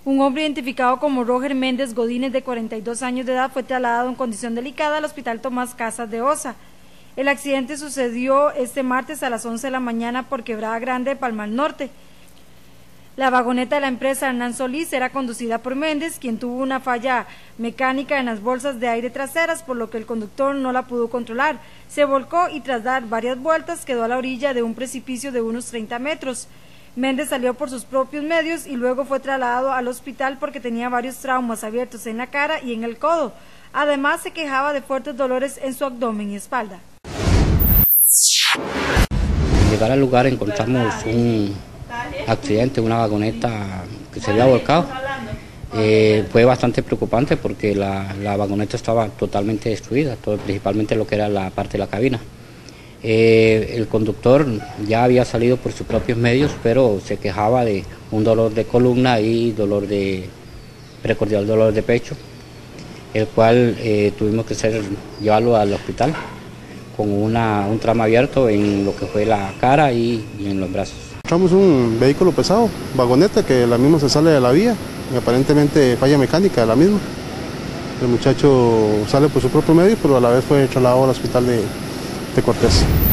Un hombre identificado como Roger Méndez Godínez, de 42 años de edad, fue trasladado en condición delicada al Hospital Tomás Casas de Osa. El accidente sucedió este martes a las 11 de la mañana por Quebrada Grande de Palmar Norte. La vagoneta de la empresa Hernán Solís era conducida por Méndez, quien tuvo una falla mecánica en las bolsas de aire traseras, por lo que el conductor no la pudo controlar. Se volcó y tras dar varias vueltas quedó a la orilla de un precipicio de unos 30 metros. Méndez salió por sus propios medios y luego fue trasladado al hospital porque tenía varios traumas abiertos en la cara y en el codo. Además, se quejaba de fuertes dolores en su abdomen y espalda. Al llegar al lugar encontramos un accidente, una vagoneta que se había volcado. Fue bastante preocupante porque la vagoneta estaba totalmente destruida, principalmente lo que era la parte de la cabina. El conductor ya había salido por sus propios medios, pero se quejaba de un dolor de columna y precordial dolor de pecho, el cual tuvimos que llevarlo al hospital con un trauma abierto en lo que fue la cara y en los brazos. Encontramos un vehículo pesado, vagoneta, que la misma se sale de la vía, y aparentemente falla mecánica de la misma. El muchacho sale por su propio medio, pero a la vez fue trasladado al hospital de Cortés.